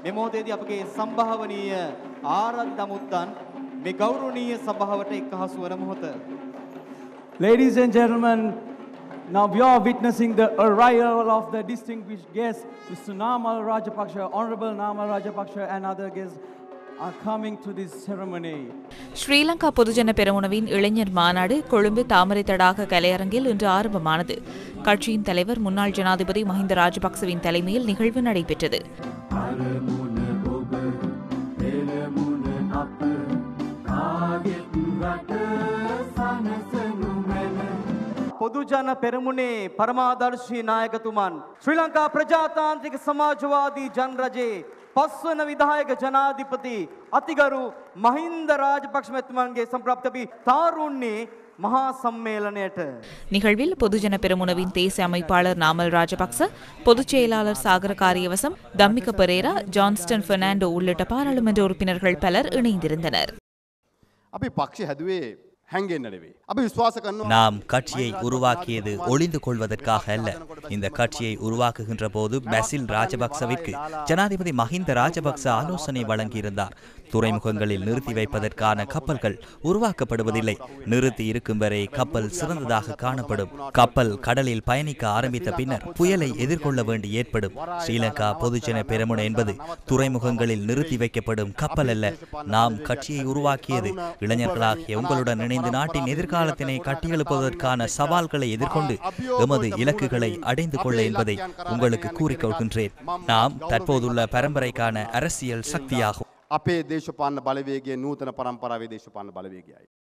මේ මොහොතේදී අපගේ සම්භාවනීය ආරාධිත මුත්තන් මේ ගෞරවනීය සභාවට එක්හසු වන මොහොත. Ladies and gentlemen, now we are witnessing the arrival of the distinguished guest, Mr. Namal Rajapaksa, Honorable Namal Rajapaksa and other guests are coming to this ceremony. Sri Lanka பொதுஜன பெரமுனவின் இளைஞர் மாநாடு கொழும்பு தாமரை தடாக கலையரங்கில் இன்று ஆரம்பமானது. கட்சியின் தலைவர் முன்னாள் ஜனாதிபதி மஹிந்த ராஜபக்சவின் தலைமையில் நிகழ்வு நடைபெற்றது. பொதுஜன பெரமுනේ පරමාදර්ශී නායකතුමන් ශ්‍රී ලංකා ප්‍රජාතාන්ත්‍රික සමාජවාදී ජනරජයේ පස්වන විධායක ජනාධිපති අතිගරු මහින්ද රාජපක්ෂ මැතිතුමන්ගේ සම්ප්‍රාප්ත තාරුණ්‍යේ மகா சம்மேளனයට நிகழ்வில் பொதுஜன பெரமுனவின் தேசிய அமைப்பாளர் நாமல் ராஜபக்ச, பொதுச் செயலாளர் சாகர காரியவசம், தம்மிக பெரேரா, ஜான்ஸ்டன் பெர்னாண்டோ உள்ளிட்ட பாராளுமன்ற உறுப்பினர்கள் பலர் இணைந்திருந்தனர். අපි පක්ෂ හැදුවේ හැංගෙන්න නෙවෙයි. අපි විශ්වාස කරනවා நாம் கட்சியை உருவாக்கியது ஒளிந்து கொள்வதற்காக அல்ல. இந்த கட்சியை உருவாக்குகின்ற போது பசில் ராஜபக்சவிற்கு ஜனாதிபதி மஹிந்த ராஜபக்ச ஆலோசனை வழங்கியிருந்தார். துறைமுகங்களில் நிறுத்தி வைப்பதற்கான கப்பல்கள் உருவாக்கப்படுவதில்லை. நிறுத்தி இருக்கும் வரை கப்பல் சிறந்ததாக காணப்படும். கப்பல் கடலில் பயணிக்க ஆரம்பித்த பின்னர் புயலை எதிர்கொள்ள வேண்டி ஏற்படும். ஸ்ரீலங்கா பொதுஜன பெரமுன என்பது துறைமுகங்களில் நிறுத்தி வைக்கப்படும் கப்பல் அல்ல. நாம் கட்சியை உருவாக்கியது இளைஞர்களாகிய உங்களுடன் இணைந்து நாட்டின் எதிர்காலத்தினை கட்டியெழுப்பதற்கான சவால்களை எதிர்கொண்டு எமது இலக்குகளை அடைந்து கொள்ள என்பதை உங்களுக்கு கூறிக்கொள்கின்றேன். நாம் தற்போதுள்ள பரம்பரைக்கான அரசியல் சக்தியாகும். අපේ දේශපාලන බලවේගයේ නූතන පරම්පරාවේ දේශපාලන බලවේගයයි.